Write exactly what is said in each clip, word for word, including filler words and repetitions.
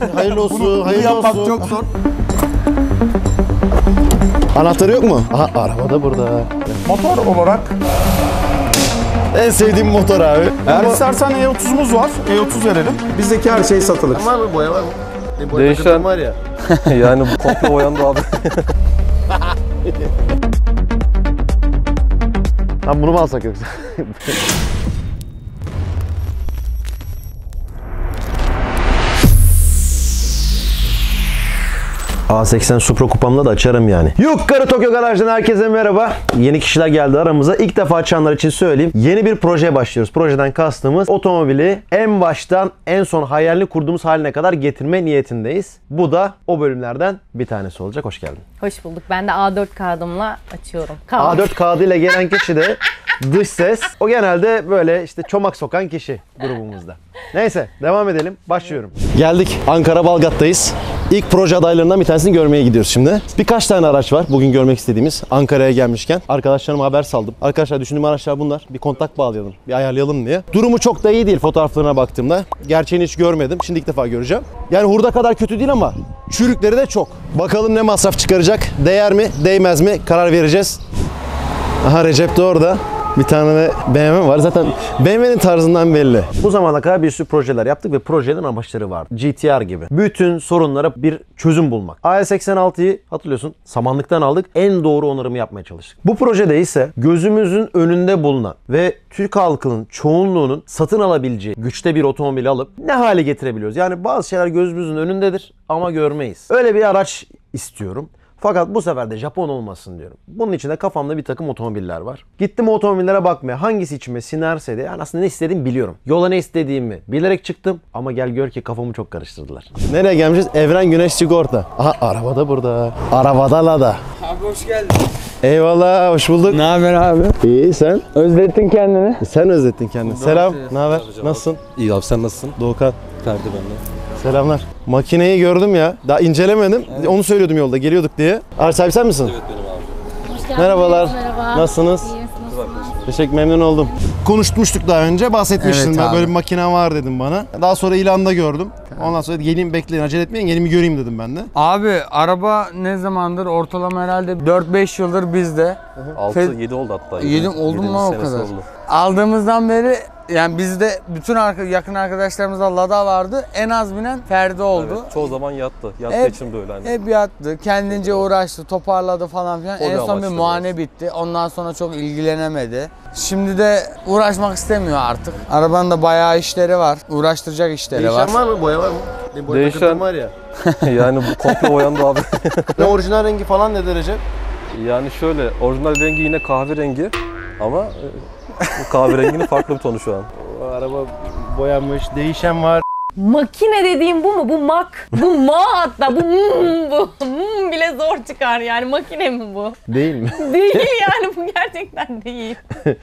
Hayırlı olsun, bunu, hayırlı bunu yapmak olsun. çok zor. Anahtarı yok mu? Aha, araba da burada. Motor olarak En sevdiğim motor abi. eğer istersen E otuz'umuz var. E otuz verelim. Bizdeki her şey satılır. Var mı boya var mı? E, boya Değişen- takıntım var ya. Yani bu komple boyandı abi. Lan bunu mu alsak yoksa? A seksen Supra kupamla da açarım yani. Yukarı Tokyo Garaj'dan herkese merhaba. Yeni kişiler geldi aramıza. İlk defa açanlar için söyleyeyim. Yeni bir projeye başlıyoruz. Projeden kastımız otomobili en baştan en son hayalini kurduğumuz haline kadar getirme niyetindeyiz. Bu da o bölümlerden bir tanesi olacak. Hoş geldin. Hoş bulduk. Ben de A dört kağıdımla açıyorum. A dört kağıdıyla gelen kişi de dış ses. O genelde böyle işte çomak sokan kişi grubumuzda. Neyse devam edelim. Başlıyorum. Geldik. Ankara Balgat'tayız. İlk proje adaylarından bir tanesini görmeye gidiyoruz şimdi. Birkaç tane araç var bugün görmek istediğimiz. Ankara'ya gelmişken arkadaşlarıma haber saldım. Arkadaşlar düşündüğüm araçlar bunlar. Bir kontak bağlayalım, bir ayarlayalım diye. Durumu çok da iyi değil fotoğraflarına baktığımda. Gerçeğini hiç görmedim. Şimdi ilk defa göreceğim. Yani hurda kadar kötü değil ama çürükleri de çok. Bakalım ne masraf çıkaracak? Değer mi, değmez mi? Karar vereceğiz. Aha Recep de orada. Bir tane de B M W var. Zaten B M W'nin tarzından belli. Bu zamana kadar bir sürü projeler yaptık ve projelerin amaçları vardı. G T R gibi. Bütün sorunlara bir çözüm bulmak. A E seksen altıyı hatırlıyorsun samanlıktan aldık. En doğru onarımı yapmaya çalıştık. Bu projede ise gözümüzün önünde bulunan ve Türk halkının çoğunluğunun satın alabileceği güçte bir otomobili alıp ne hale getirebiliyoruz? Yani bazı şeyler gözümüzün önündedir ama görmeyiz. Öyle bir araç istiyorum. Fakat bu sefer de Japon olmasın diyorum. Bunun için de kafamda bir takım otomobiller var. Gittim otomobillere bakmaya. Hangisi içime sinerse de yani aslında ne istediğimi biliyorum. Yola ne istediğimi bilerek çıktım. Ama gel gör ki kafamı çok karıştırdılar. Nereye gelmişiz? Evren Güneş Sigorta. Aha araba da burada. Arabada Lada. Abi hoş geldin. Eyvallah hoş bulduk. Ne haber abi? İyi sen? Özlettin kendini. Sen özlettin kendini. Selam. Ne haber? Nasılsın? İyi abi sen nasılsın? Doğukan. Ferdi bende. Selamlar. Makineyi gördüm ya. Daha incelemedim. Evet. Onu söylüyordum yolda. Geliyorduk diye. Araç sahibi sen misin? Evet benim abi. Hoş geldiniz. Merhabalar. Merhaba. Nasılsınız? İyiyim, nasılsınız? Teşekkür memnun oldum. Konuşmuştuk daha önce. Bahsetmiştin. Evet Ben abi. böyle bir makine var dedim bana. Daha sonra ilanda gördüm. Ondan sonra geleyim bekleyin acele etmeyin. Gelin bir göreyim dedim ben de. Abi araba ne zamandır ortalama herhalde dört beş yıldır bizde. altı Fe- yedi oldu hatta. Yedi oldu mu Yedinci o senesi kadar? oldu. Aldığımızdan beri yani bizde bütün arka, yakın arkadaşlarımızda Lada vardı. En az binen Ferdi oldu. Evet, çoğu zaman yattı. Yattığı Hep- için de öyle hani. Hep yattı, kendince uğraçtı, toparladı falan filan. Hobi En son bir amaçlı muayene biraz. bitti. Ondan sonra çok ilgilenemedi. Şimdi de uğraşmak istemiyor artık. Arabanın da bayağı işleri var. Uğraştıracak işleri var. Değişen var mı? Boya var mı? Bir boya Değişen- takıntım var ya. Yani bu komple boyandı abi. Ne orijinal rengi falan ne derece? Yani şöyle orijinal rengi yine kahverengi ama e, bu kahverenginin farklı bir tonu şu an. O araba boyanmış. Değişen var. Makine dediğim bu mu? Bu mak. Bu ma hatta. Bu mm, bu. Mm bile zor çıkar yani. Makine mi bu? Değil mi? Değil yani. Bu gerçekten değil.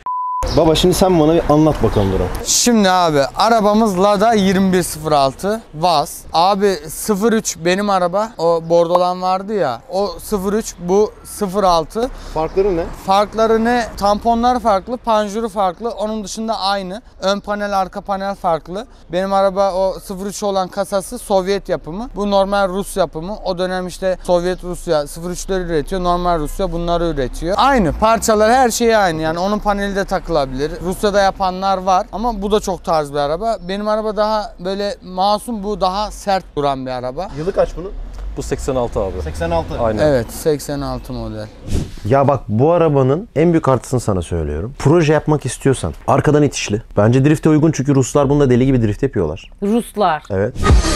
Baba şimdi sen bana bir anlat bakalım durum. Şimdi abi arabamız Lada yirmi bir sıfır altı Vaz. Abi sıfır üç benim araba. O bordolan vardı ya. O sıfır üç bu sıfır altı. Farkları ne? Farkları ne? Tamponlar farklı, panjuru farklı. Onun dışında aynı. Ön panel, arka panel farklı. Benim araba o sıfır üç olan kasası Sovyet yapımı. Bu normal Rus yapımı. O dönem işte Sovyet Rusya sıfır üçleri üretiyor. Normal Rusya bunları üretiyor. Aynı. Parçalar her şey aynı. Yani onun paneli de takılabilir. Rusya'da yapanlar var ama bu da çok tarz bir araba. Benim araba daha böyle masum, bu daha sert duran bir araba. Yılı kaç bunun? Bu seksen altı abi. seksen altı. Aynen. Evet, seksen altı model. Ya bak bu arabanın en büyük artısını sana söylüyorum. Proje yapmak istiyorsan arkadan itişli. Bence drift'e uygun çünkü Ruslar bunda deli gibi drift yapıyorlar. Ruslar. Evet.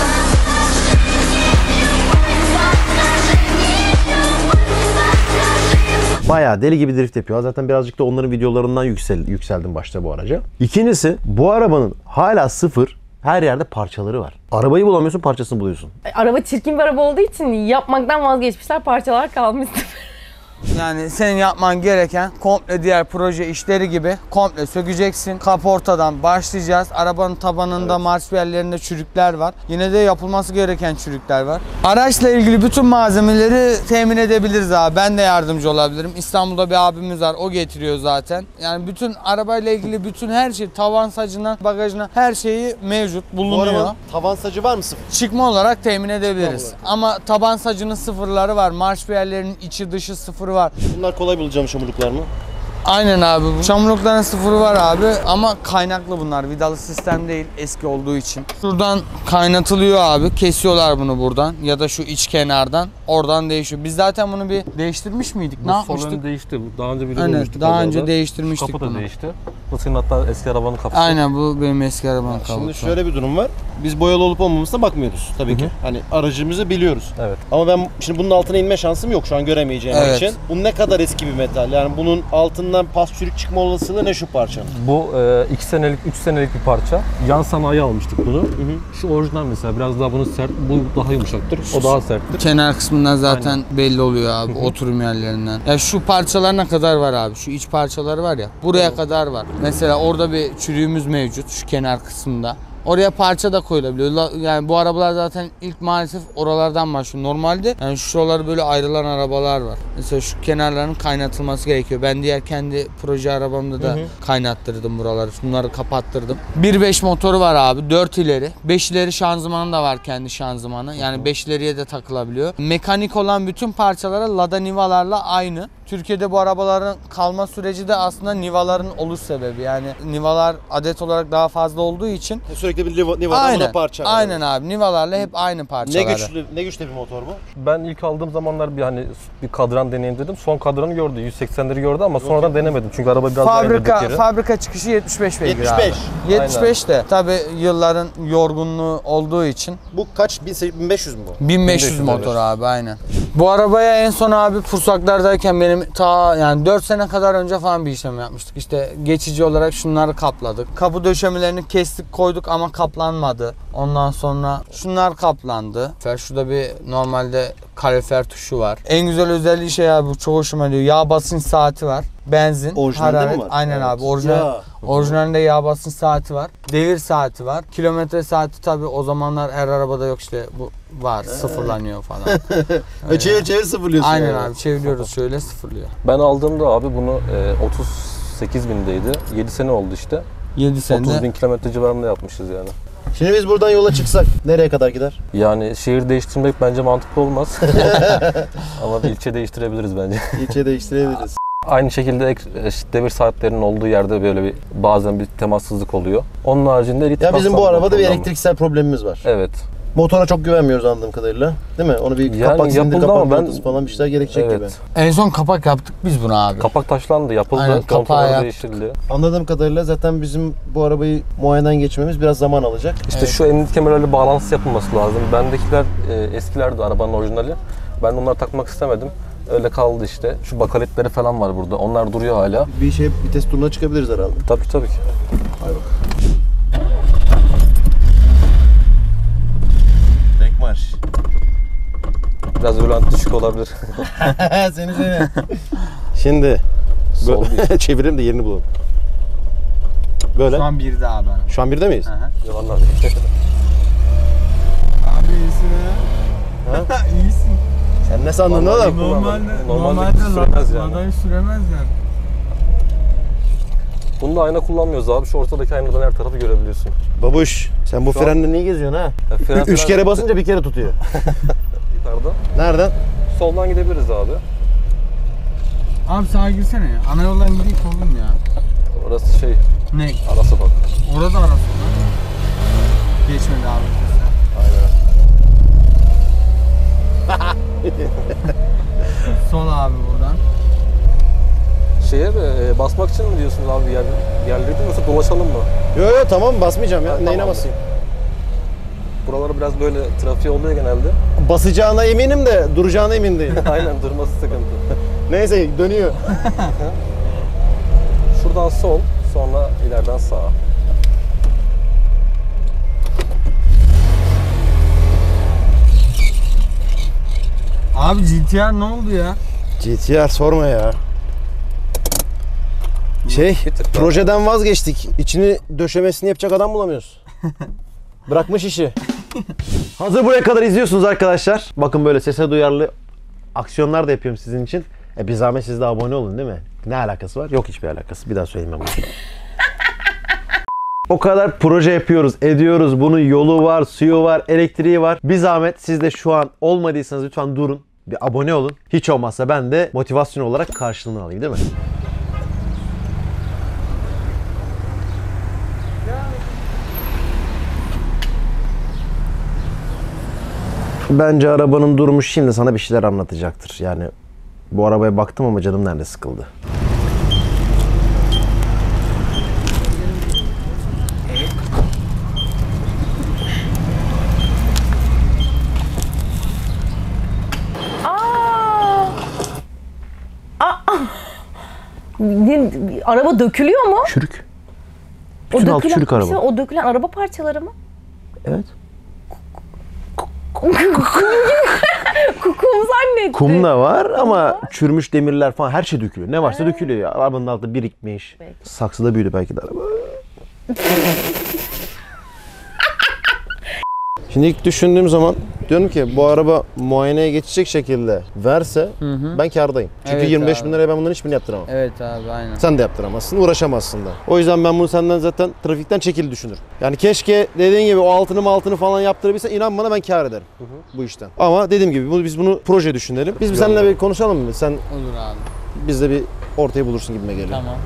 Bayağı deli gibi drift yapıyor. Zaten birazcık da onların videolarından yüksel, yükseldim başta bu araca. İkincisi bu arabanın hala sıfır. Her yerde parçaları var. Arabayı bulamıyorsun, parçasını buluyorsun. Araba çirkin bir araba olduğu için yapmaktan vazgeçmişler. Parçalar kalmış. Yani senin yapman gereken komple diğer proje işleri gibi komple sökeceksin. Kaportadan başlayacağız. Arabanın tabanında, marşpiyerlerinde çürükler var. Yine de yapılması gereken çürükler var. Araçla ilgili bütün malzemeleri temin edebiliriz abi. Ben de yardımcı olabilirim. İstanbul'da bir abimiz var. O getiriyor zaten. Yani bütün arabayla ilgili bütün her şey, tavan sacına, bagajına her şeyi mevcut, Bu bulunuyor. araba tavan sacı var mı sıfır? Çıkma olarak temin edebiliriz. Ama taban sacının sıfırları var. Marşpiyerlerin içi dışı sıfırı var. Bunlar kolay bulacağım çamurluklar mı? Aynen abi. Bu çamurlukların sıfırı var abi ama kaynaklı bunlar. Vidalı sistem değil, eski olduğu için. Şuradan kaynatılıyor abi. Kesiyorlar bunu buradan ya da şu iç kenardan. Oradan değişiyor. Biz zaten bunu bir değiştirmiş miydik? Ne Bu sol yapmıştık? ön değişti. Daha önce bir Aynen. olmuştu Daha kazada. önce değiştirmiştik Kapı da bunu. değişti. Bu senin hatta eski arabanın kapısı. Aynen, bu benim eski arabanın kabuğu. Şimdi şöyle bir durum var. Biz boyalı olup olmamasına bakmıyoruz tabii ki. Hani aracımızı biliyoruz. Evet. Ama ben şimdi bunun altına inme şansım yok şu an göremeyeceğim Evet. için. Bu ne kadar eski bir metal? Yani bunun altından pas çürük çıkma olasılığı ne şu parçanın? Bu iki senelik, üç senelik bir parça. Yan sanayi almıştık bunu. Şu orijinal mesela biraz daha bunun sert, bu daha yumuşaktır. O daha serttir. Kenar kısmından zaten belli oluyor abi, oturum yerlerinden. Ya şu parçalar ne kadar var abi? Şu iç parçaları var ya, buraya kadar var. Mesela orada bir çürüğümüz mevcut şu kenar kısmında. Oraya parça da koyulabiliyor. La- Yani bu arabalar zaten ilk maalesef oralardan başlıyor. Normalde yani şuraları böyle ayrılan arabalar var. Mesela şu kenarların kaynatılması gerekiyor. Ben diğer kendi proje arabamda da kaynattırdım buraları. Bunları kapattırdım. bir nokta beş motoru var abi. dört ileri. beş ileri şanzımanı da var, kendi şanzımanı. Yani beş ileriye de takılabiliyor. Mekanik olan bütün parçalara Lada Niva'larla aynı. Türkiye'de bu arabaların kalma süreci de aslında Niva'ların oluş sebebi. Yani Niva'lar adet olarak daha fazla olduğu için Sürekli bir Niva- Niva'dan aynen, buna parça. aynen abi. Nivalarla hep aynı Ne parçaları. güçlü ne güçlü bir motor bu? Ben ilk aldığım zamanlar bir hani bir kadran deneyim dedim. Son kadranı gördü. yüz seksenleri gördü ama sonradan denemedim. Çünkü araba biraz daha indirdik Fabrika geri. fabrika çıkışı yetmiş beş beygir yetmiş beş. abi. yetmiş beş de tabii yılların yorgunluğu olduğu için Bu kaç? bin sekiz- bin beş yüz mü bu? bin beş yüz motor abi, aynen. Bu arabaya en son abi Pursaklar'dayken benim ta yani dört sene kadar önce falan bir işlem yapmıştık. İşte geçici olarak şunları kapladık. Kapı döşemelerini kestik koyduk ama kaplanmadı. Ondan sonra şunlar kaplandı. Şurada bir normalde kalorifer tuşu var. En güzel özelliği şey abi, bu çok hoşuma gidiyor. Yağ basınç saati var. Benzin, Orijinalde hararet. mi var? Aynen Evet. abi. Orijinal, Ya. orijinalinde yağ basınç saati var. Devir saati var. Kilometre saati tabii o zamanlar her arabada yok, işte bu var. Sıfırlanıyor falan. Ve çevir çevir sıfırlıyorsun. Aynen yani. abi, çeviriyoruz şöyle, sıfırlıyor. Ben aldığımda abi bunu e, otuz sekiz bindeydi. yedi sene oldu işte. yedi otuz senede. bin kilometre civarında yapmışız yani. Şimdi biz buradan yola çıksak nereye kadar gider? Yani şehir değiştirmek bence mantıklı olmaz. Ama bir ilçe değiştirebiliriz bence. İlçe değiştirebiliriz. Aynı şekilde ek- e, devir saatlerinin olduğu yerde böyle bir bazen bir temassızlık oluyor. Onun haricinde elit Ya bizim bu kapsamlı arabada bir program. elektriksel problemimiz var. Evet. Motora çok güvenmiyoruz anladığım kadarıyla. Değil mi? Onu bir Yani kapak silindir, yapıldı kapak ama ben- ben... falan bir şeyler gerekecek Evet. gibi. En son kapak yaptık biz buna abi. Kapak taşlandı, yapıldı, Aynen, kapağı kontrolü yaptık. değiştirildi. Anladığım kadarıyla zaten bizim bu arabayı muayeneden geçmemiz biraz zaman alacak. İşte Evet. şu emniyet kemerlerle bağlantısı yapılması lazım. Bendekiler e, eskilerdi, arabanın orijinali. Ben de onları takmak istemedim. Öyle kaldı işte. Şu bakaletleri falan var burada. Onlar duruyor hala. Bir şey vites turuna çıkabiliriz herhalde. Tabii tabii ki. Tek marş. Biraz rölanti düşük olabilir. seni seni. Şimdi Sol değil. çevirelim de yerini bulalım. Böyle. Şu an birde abi. Şu an birde miyiz? Yalanlar. Abi iyisin ha. İyisin. Sen ne sandın Vallahi oğlum? bu- Normalde, Normalde normalde süremez yani. Lada'yı süremezler. Bunda ayna kullanmıyoruz abi. Şu ortadaki aynadan her tarafı görebiliyorsun. Babuş sen bu Şu an- frenle niye geziyorsun ha? Ya fren Üç falan kere basınca bir kere tutuyor. yukarıda. Nereden? Soldan gidebiliriz abi. Abi sağa girsene ya. Ana yoldan gideyim oğlum ya. Orası şey, Ne? ara sokak. Orada arası var. Geçmedi abi. Sol abi buradan. Şeye mi, e, basmak için mi diyorsunuz abi yer, yerleri mi yoksa dolaşalım mı? Yo yo tamam basmayacağım ya. Ha, Neyine tamam. basayım? Buraları biraz böyle trafiği oluyor genelde. Basacağına eminim de duracağına emin değilim. Aynen, durması sıkıntı. Neyse dönüyor. Şuradan sol, sonra ileriden sağa. Abi G T R ne oldu ya? G T R sorma ya. Şey, projeden vazgeçtik. İçini döşemesini yapacak adam bulamıyoruz. Bırakmış işi. Hazır buraya kadar izliyorsunuz arkadaşlar. Bakın böyle sese duyarlı aksiyonlar da yapıyorum sizin için. E bir zahmet siz de abone olun değil mi? Ne alakası var? Yok hiçbir alakası. Bir daha söyleyeyim ben bunu. O kadar proje yapıyoruz, ediyoruz. Bunun yolu var, suyu var, elektriği var. Bir zahmet siz de şu an olmadıysanız lütfen durun. Bir abone olun. Hiç olmazsa ben de motivasyon olarak karşılığını alayım değil mi? Bence arabanın durumu şimdi sana bir şeyler anlatacaktır. Yani bu arabaya baktım ama canım nerede sıkıldı. Aa! Aa! Ne- Araba dökülüyor mu? Çürük. O Bütün altı dökülen- çürük araba. O dökülen araba parçaları mı? Evet. Kum zannettim. Kum da var ama çürümüş demirler falan her şey dökülüyor. Ne varsa dökülüyor ya. Arabanın altında birikmiş. Belki. Saksıda büyüdü belki de araba. Şimdi ilk düşündüğüm zaman diyorum ki bu araba muayeneye geçecek şekilde verse ben kârdayım. Çünkü Evet yirmi beş abi. bin liraya ben bunların hiçbirini yaptıramam. Evet abi aynen. Sen de yaptıramazsın, uğraşamazsın da. O yüzden ben bunu senden zaten trafikten çekil düşünürüm. Yani keşke dediğin gibi o altını altını falan yaptırabilse inan bana ben kâr ederim bu işten. Ama dediğim gibi bunu, biz bunu proje düşünelim. Biz bir seninle bir konuşalım mı? Sen Olur abi. bizde bir ortayı bulursun gibime geliyor. Tamam.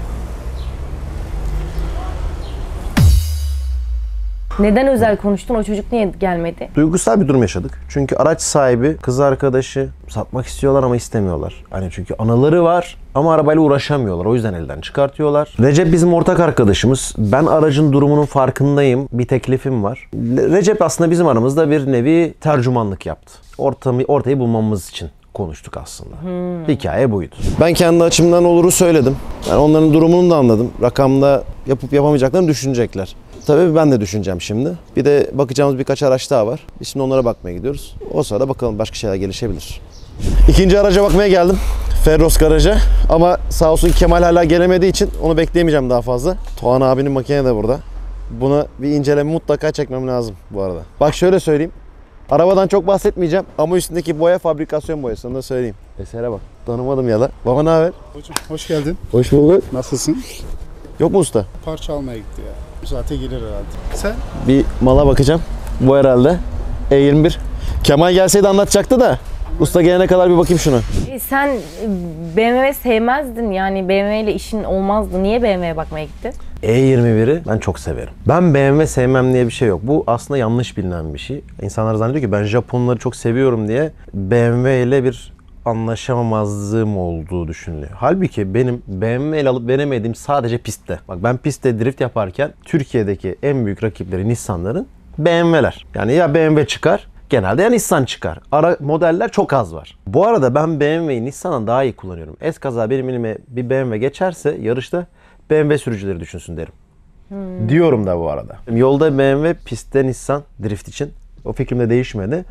Neden özel konuştun? O çocuk niye gelmedi? Duygusal bir durum yaşadık. Çünkü araç sahibi, kız arkadaşı satmak istiyorlar ama istemiyorlar. Hani çünkü anaları var ama arabayla uğraşamıyorlar. O yüzden elden çıkartıyorlar. Recep bizim ortak arkadaşımız. Ben aracın durumunun farkındayım. Bir teklifim var. Recep aslında bizim aramızda bir nevi tercümanlık yaptı. Ortamı, ortayı bulmamız için konuştuk aslında. Hmm. Hikaye buydu. Ben kendi açımdan oluru söyledim. Yani onların durumunu da anladım. Rakamda yapıp yapamayacaklarını düşünecekler. Tabii ben de düşüneceğim şimdi. Bir de bakacağımız birkaç araç daha var. Biz şimdi onlara bakmaya gidiyoruz. O sırada bakalım başka şeyler gelişebilir. İkinci araca bakmaya geldim. Ferros garaja. Ama sağ olsun Kemal hala gelemediği için onu bekleyemeyeceğim daha fazla. Tuğan abinin makine de burada. Buna bir inceleme mutlaka çekmem lazım bu arada. Bak şöyle söyleyeyim. Arabadan çok bahsetmeyeceğim ama üstündeki boya fabrikasyon boyası, onu da söyleyeyim. Esere bak. Tanımadım ya da. Baba ne haber? Hocam hoş geldin. Hoş bulduk. Nasılsın? Yok mu usta? Parça almaya gitti ya. Bu saate gelir herhalde. Sen? Bir mala bakacağım. Bu herhalde. E yirmi bir. Kemal gelseydi anlatacaktı da. Usta gelene kadar bir bakayım şunu. E, sen e, B M W sevmezdin yani B M W ile işin olmazdı. Niye B M W'ye bakmaya gittin? E yirmi biri ben çok severim. Ben B M W sevmem diye bir şey yok. Bu aslında yanlış bilinen bir şey. İnsanlar zannediyor ki ben Japonları çok seviyorum diye B M W ile bir anlaşamamazlığım olduğu düşünülüyor. Halbuki benim B M W ile alıp veremediğim sadece pistte. Bak ben pistte drift yaparken Türkiye'deki en büyük rakipleri Nissan'ların B M W'ler. Yani ya B M W çıkar, genelde ya Nissan çıkar. Ara modeller çok az var. Bu arada ben B M W'yi Nissan'dan daha iyi kullanıyorum. Eskaza benim elime bir B M W geçerse yarışta B M W sürücüleri düşünsün derim. Hmm. Diyorum da bu arada. Yolda B M W, pistte Nissan drift için. O fikrim de değişmedi.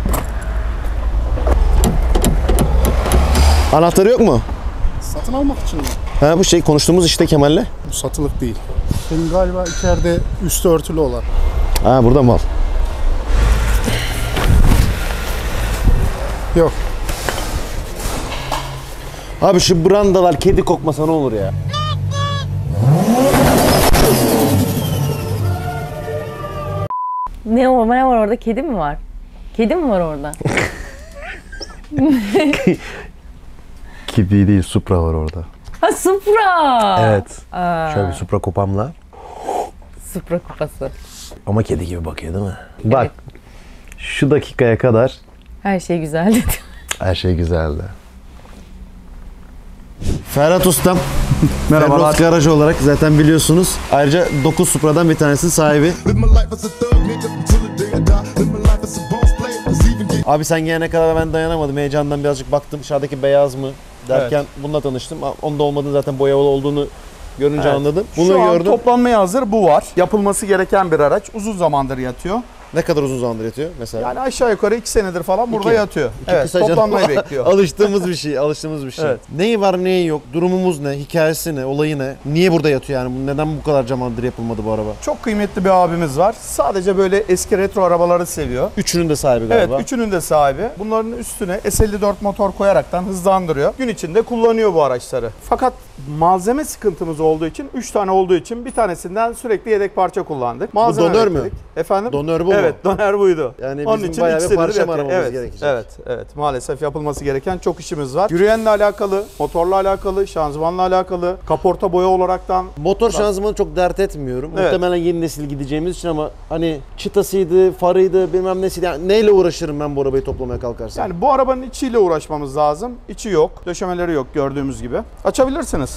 Anahtarı yok mu? Satın almak için mi? Ha bu şey konuştuğumuz işte Kemal'le. Bu satılık değil. Senin galiba içeride üstü örtülü olan. Ha burada mal. Yok. Abi şu brandalar kedi kokmasa ne olur ya? Ne, o, ne var orada? Kedi mi var? Kedi mi var orada? Kedi değil, Supra var orada. Ha Supra! Evet. Aa, Şöyle bir Supra kupamla. Supra kupası. Ama kedi gibi bakıyor değil mi? Bak. Şu dakikaya kadar Her şey güzeldi. her şey güzeldi. Ferhat Ustam. Merhabalar. Ferhat Garajı olarak zaten biliyorsunuz. Ayrıca dokuz Supra'dan bir tanesi sahibi. Abi sen gelene kadar ben dayanamadım. Heyecandan birazcık baktım. Dışarıdaki beyaz mı derken evet. Bununla tanıştım. Onda olmadığını zaten boyalı olduğunu görünce evet. Anladım. Bunu Şu an gördüm. toplanmaya hazır bu var. Yapılması gereken bir araç. Uzun zamandır yatıyor. Ne kadar uzun zamandır yatıyor mesela? Yani aşağı yukarı iki senedir falan burada İki. yatıyor. İki evet, kısaca- toplanmayı bekliyor. Alıştığımız bir şey, alıştığımız bir şey. Evet. Neyi var, neyi yok, durumumuz ne, hikayesi ne, olayı ne? Niye burada yatıyor yani? Neden bu kadar zamandır yapılmadı bu araba? Çok kıymetli bir abimiz var. Sadece böyle eski retro arabaları seviyor. Üçünün de sahibi galiba. Evet, üçünün de sahibi. Bunların üstüne S elli dört motor koyaraktan hızlandırıyor. Gün içinde kullanıyor bu araçları. Fakat malzeme sıkıntımız olduğu için, üç tane olduğu için bir tanesinden sürekli yedek parça kullandık. Malzeme donör mü? bekledik. Efendim? Donör bu mu? Evet, donör buydu. Yani bizim bayağı bir ikisini de parça mı bekle- aramamız evet, gerekecek? Evet, evet. Maalesef yapılması gereken çok işimiz var. Yürüyenle alakalı, motorla alakalı, şanzımanla alakalı, kaporta boya olaraktan. Motor şanzımanı çok dert etmiyorum. Evet. Muhtemelen yeni nesil gideceğimiz için ama hani çıtasıydı, farıydı, bilmem nesiydi. Yani neyle uğraşırım ben bu arabayı toplamaya kalkarsam? Yani bu arabanın içiyle uğraşmamız lazım. İçi yok, döşemeleri yok gördüğümüz gibi. Açabilirsiniz.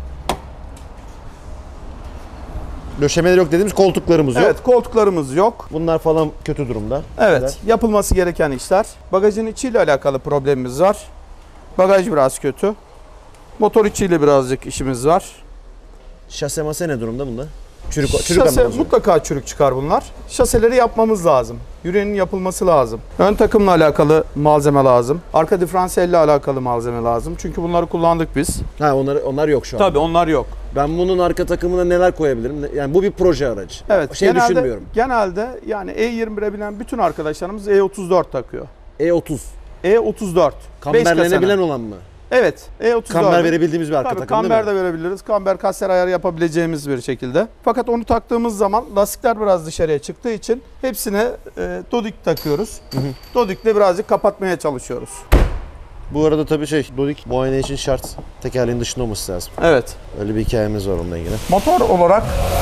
Döşemeleri yok dediğimiz koltuklarımız yok. Evet, koltuklarımız yok. Bunlar falan kötü durumda. Evet, Güzel. yapılması gereken işler. Bagajın içiyle alakalı problemimiz var. Bagaj biraz kötü. Motor içiyle birazcık işimiz var. Şase mase ne durumda bunda? Çürük, çürük Şase anlamında. mutlaka çürük çıkar bunlar. Şaseleri yapmamız lazım. Yüreğinin yapılması lazım. Ön takımla alakalı malzeme lazım. Arka diferansiyelle alakalı malzeme lazım. Çünkü bunları kullandık biz. Ha onlar onlar yok şu an. Tabii onlar yok. Ben bunun arka takımına neler koyabilirim? Yani bu bir proje aracı. Evet. Şey genelde, düşünmüyorum. Genelde yani E yirmi bire binen bütün arkadaşlarımız E otuz dört takıyor. E otuz. E otuz dört. Kamberlenebilen olan mı? Evet. E otuz dört. Kamber verebildiğimiz bir arka Tabii, takım değil kamber mi? de verebiliriz. Kamber kasser ayarı yapabileceğimiz bir şekilde. Fakat onu taktığımız zaman lastikler biraz dışarıya çıktığı için hepsine e, dodik takıyoruz. Dodikle birazcık kapatmaya çalışıyoruz. Bu arada tabii şey, Dodik muayene için şart. Tekerleğin dışında olması lazım. Evet. Öyle bir hikayemiz var onunla ilgili. Motor olarak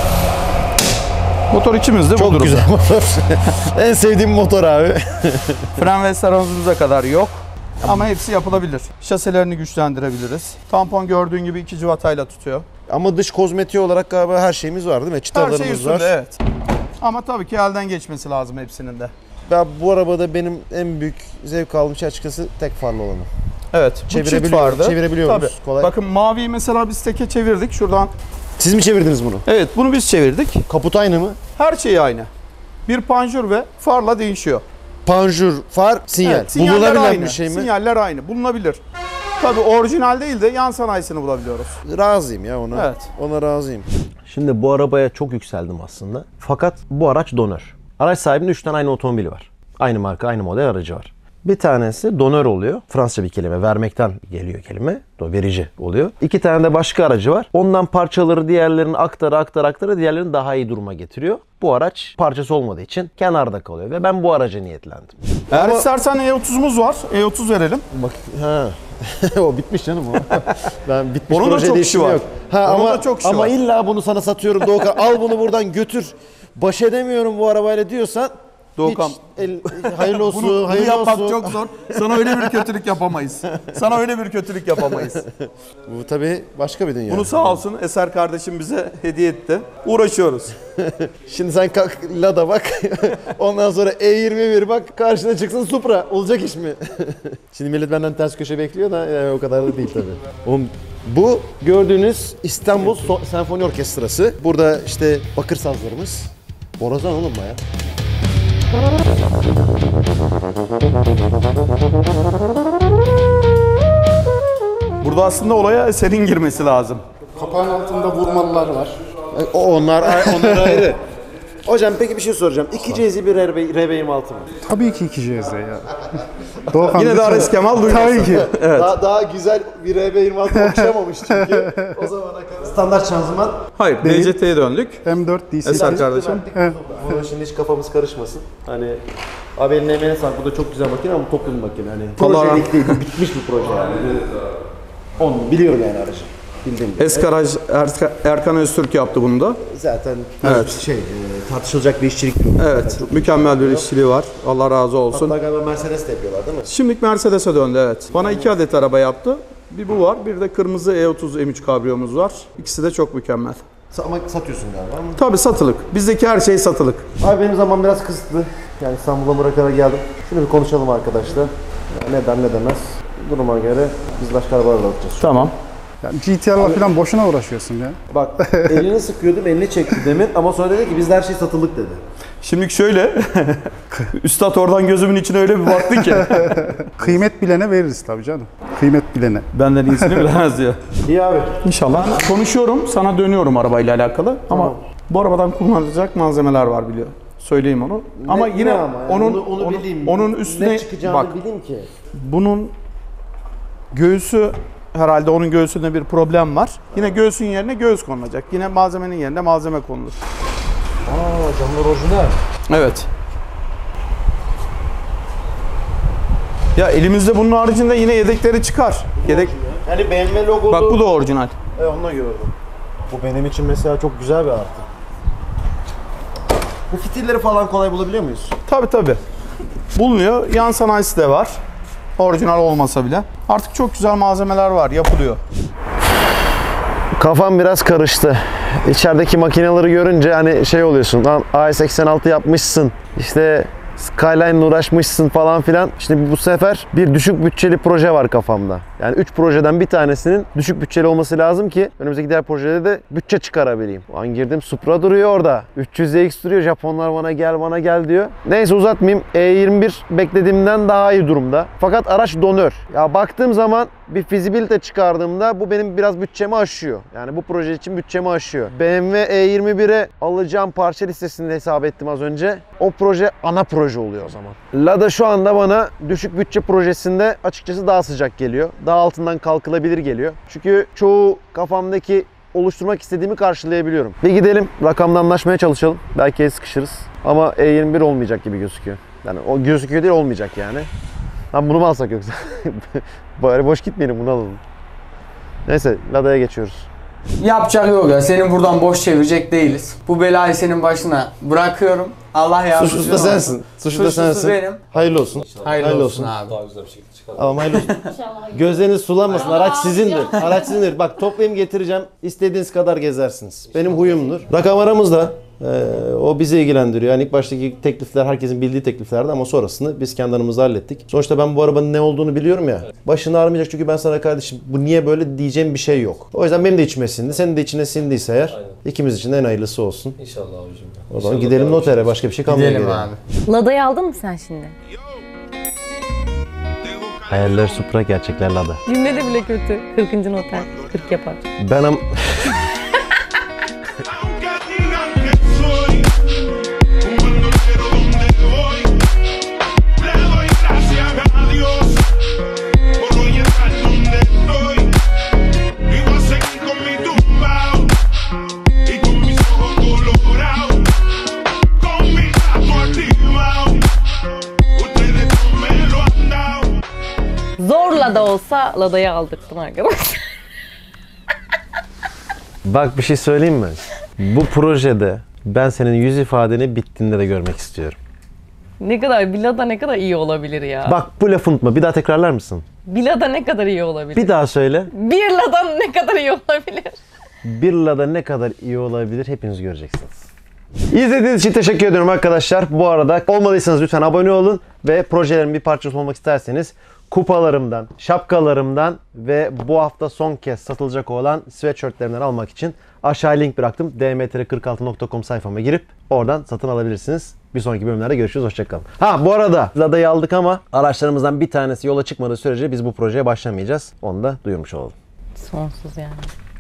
motor içimizde bu Çok durumda. güzel motor. En sevdiğim motor abi. Fren ve sarımıza kadar yok. Ama hepsi yapılabilir. Şaselerini güçlendirebiliriz. Tampon gördüğün gibi iki civatayla tutuyor. Ama dış kozmetiği olarak galiba her şeyimiz var değil mi? Her Çıtalarımız şey üstünde, var. evet. Ama tabii ki elden geçmesi lazım hepsinin de. Ben bu arabada benim en büyük zevk aldığım şey açıkçası tek farlı olanı. Evet. Bu çift Çevirebiliyor- vardı. çevirebiliyor Tabii. muyuz? Kolay. Bakın maviyi mesela biz teke çevirdik. Şuradan. Siz mi çevirdiniz bunu? Evet, bunu biz çevirdik. Kaput aynı mı? Her şey aynı. Bir panjur ve farla değişiyor. Panjur, far, sinyal. Evet, sinyaller Bulunabilen aynı. bir şey mi? Sinyaller aynı. Bulunabilir. Tabii orijinal değil de yan sanayisini bulabiliyoruz. Razıyım ya ona. Evet. Ona razıyım. Şimdi bu arabaya çok yükseldim aslında. Fakat bu araç donör. Araç sahibinin üç tane aynı otomobili var. Aynı marka, aynı model aracı var. Bir tanesi donör oluyor. Fransızca bir kelime. Vermekten geliyor kelime. Verici oluyor. İki tane de başka aracı var. Ondan parçaları diğerlerine aktara aktara aktara diğerlerini daha iyi duruma getiriyor. Bu araç parçası olmadığı için kenarda kalıyor ve ben bu araca niyetlendim. Eğer istersen E otuzumuz var. E otuz verelim. Bak ha. O bitmiş canım o. Ben bitmiş Onun da proje çok değişimi işi var. yok. Ha Onun ama da çok işi ama var. illa bunu sana satıyorum Doğukan. Al bunu buradan götür. Baş edemiyorum bu arabayla diyorsan Doğukan. hiç el, hayırlı olsun, Bunu, bunu hayırlı yapmak olsun. çok zor. Sana öyle bir kötülük yapamayız. Sana öyle bir kötülük yapamayız. Bu tabii başka bir dünya. Bunu sağ olsun Eser kardeşim bize hediye etti. Uğraşıyoruz. Şimdi sen kalk Lada bak. Ondan sonra E yirmi bir bak. Karşına çıksın Supra. Olacak iş mi? Şimdi millet benden ters köşe bekliyor da yani o kadar da değil tabii. Oğlum, bu gördüğünüz İstanbul So- Senfoni Orkestrası. Burada işte bakır sazlarımız. Borazan oğlum baya. Burada aslında olaya Eser'in girmesi lazım. Kapağın altında vurmalılar var. O onlar, onlar ayrı. Hocam peki bir şey soracağım. iki C'si bir R B yirmi altı mı? Tabii ki iki C Z ya. Doğukan Yine de lütfen. Ares Kemal duymasın. Tabii ki. Daha, daha güzel bir R B yirmi altı okşamamış çünkü. O zamana kadar. Standart şanzıman. Hayır, D C T'ye döndük. M dört D C. Eser kardeşim. Buna şimdi hiç kafamız karışmasın. Hani abi eline emeğine sağlık. Bu da çok güzel makine ama toplu bir makine. Hani Allah projelik değil, bitmiş bir proje yani. Bu- Onu biliyorum yani aracı. Bildiğim gibi. Eskaraj Erka- Erkan Öztürk yaptı bunu da. Zaten Evet. şey, e, tartışılacak bir işçilik. Evet, mükemmel bir işçiliği var. Allah razı olsun. Hatta galiba Mercedes de yapıyorlar değil mi? Şimdilik Mercedes'e döndü, evet. Bana iki adet araba yaptı. Bir bu var, bir de kırmızı E otuz M üç kabriyomuz var. İkisi de çok mükemmel. Sa- Ama satıyorsun galiba ama. Tabii satılık. Bizdeki her şey satılık. Abi benim zaman biraz kısıtlı. Yani İstanbul'a bırakarak geldim. Şunu bir konuşalım arkadaşlar. Neden ne demez. Duruma göre biz başka arabalarla alacağız. Tamam. Yani G T R'la falan boşuna uğraşıyorsun ya. Bak elini sıkıyordum, elini çekti demin ama sonra dedi ki biz her şey satılık dedi. Şimdi şöyle, Üstad oradan gözümün içine öyle bir baktı ki. Kıymet bilene veririz tabii canım. Kıymet bilene. Benden iyisini bilemez diyor. İyi abi. İnşallah. Konuşuyorum, sana dönüyorum arabayla alakalı. Ama Tamam. bu arabadan kullanılacak malzemeler var biliyor. Söyleyeyim onu. Ama Ne- yine ne ama yani? onun onu, onu onun, bileyim. onun üstüne ne çıkacağını bak. bileyim ki. Bunun göğsü herhalde onun göğsünde bir problem var. Yine göğsün yerine göğüs konulacak. Yine malzemenin yerine malzeme konulur. Aa camlar orijinal. Evet. Ya elimizde bunun haricinde yine yedekleri çıkar. Yedek. Yani B M W logolu. Bak bu da orijinal. E, onu da gördüm. Bu benim için mesela çok güzel bir artı. Bu fitilleri falan kolay bulabiliyor muyuz? Tabi tabi. Bulunuyor. Yan sanayisi de var. Orijinal olmasa bile. Artık çok güzel malzemeler var. Yapılıyor. Kafam biraz karıştı. İçerideki makineleri görünce hani şey oluyorsun. Lan A seksen altı yapmışsın. İşte Skyline'la uğraşmışsın falan filan. Şimdi bu sefer bir düşük bütçeli proje var kafamda. Yani üç projeden bir tanesinin düşük bütçeli olması lazım ki önümüzdeki diğer projede de bütçe çıkarabileyim. O an girdim, Supra duruyor orada. üç yüz X duruyor. Japonlar bana gel bana gel diyor. Neyse uzatmayayım. E yirmi bir beklediğimden daha iyi durumda. Fakat araç donör. Ya baktığım zaman bir fizibilite çıkardığımda bu benim biraz bütçemi aşıyor. Yani bu proje için bütçemi aşıyor. B M W E yirmi bire alacağım parça listesini hesap ettim az önce. O proje ana proje oluyor o zaman. Lada şu anda bana düşük bütçe projesinde açıkçası daha sıcak geliyor. Daha altından kalkılabilir geliyor. Çünkü çoğu kafamdaki oluşturmak istediğimi karşılayabiliyorum. Bir gidelim rakamda anlaşmaya çalışalım. Belki el sıkışırız. Ama E yirmi bir olmayacak gibi gözüküyor. Yani o gözüküyor değil, olmayacak yani. Lan bunu mu alsak yoksa? Bari boş gitmeyelim, bunu alalım. Neyse Lada'ya geçiyoruz. Yapacak yok ya. Senin buradan boş çevirecek değiliz. Bu belayı senin başına bırakıyorum. Allah yardımcın Suçlusu da olsun. sensin. Suçlusu da Suçlusu sensin. benim. Hayırlı olsun. Hayırlı, Hayırlı olsun, olsun. abi. Daha güzel bir şekilde çıkar. Tamam hayırlı olsun. Gözleriniz sulanmasın. Araç sizindir. Araç sizindir. Bak toplayayım getireceğim. İstediğiniz kadar gezersiniz. Benim huyumdur. Rakam aramızda. Ee, o bizi ilgilendiriyor. Yani ilk baştaki teklifler herkesin bildiği tekliflerdi ama sonrasını biz kendi aramızda hallettik. Sonuçta ben bu arabanın ne olduğunu biliyorum ya. Başını ağrımayacak çünkü ben sana kardeşim bu niye böyle diyeceğim bir şey yok. O yüzden benim de içime sindi. Senin de içine sindiyse eğer Aynen. ikimiz için de en hayırlısı olsun. İnşallah abicim. O zaman gidelim notere. Başka bir şey kalmıyor. Gidelim geriye. abi. Lada'yı aldın mı sen şimdi? Hayaller Supra, gerçekler Lada. Cümle de bile kötü. kırkıncı noter. kırk yapar. Ben am... Aunque digan que soy un bandolero donde voy, le doy gracias a Dios por hoy estar donde estoy. Y voy a seguir con mi tumbao y con mis ojos colorados, con mi gato activado. Ustedes no me lo han dado. Zorla da olsa Lada'yı aldırttım arkadaşlar. Bak bir şey söyleyeyim mi? Bu projede ben senin yüz ifadeni bittiğinde de görmek istiyorum. Ne kadar, bir Lada ne kadar iyi olabilir ya. Bak bu lafı unutma. Bir daha tekrarlar mısın? Bir Lada ne kadar iyi olabilir. Bir daha söyle. Bir Lada ne kadar iyi olabilir. Bir Lada ne kadar iyi olabilir hepiniz göreceksiniz. İzlediğiniz için teşekkür ediyorum arkadaşlar. Bu arada olmadıysanız lütfen abone olun ve projelerin bir parçası olmak isterseniz kupalarımdan, şapkalarımdan ve bu hafta son kez satılacak olan sweatshirtlerimden almak için aşağıya link bıraktım. d m t r kırk altı nokta com sayfama girip oradan satın alabilirsiniz. Bir sonraki bölümlerde görüşürüz. Hoşçakalın. Ha bu arada Lada'yı aldık ama araçlarımızdan bir tanesi yola çıkmadığı sürece biz bu projeye başlamayacağız. Onu da duyurmuş olalım. Sonsuz yani.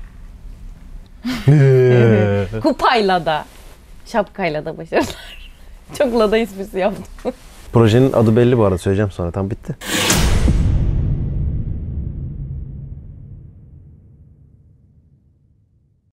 Kupayla da, şapkayla da başarılar. Çok Lada esprisi yaptım. Projenin adı belli bu arada, söyleyeceğim sonra. Tam bitti.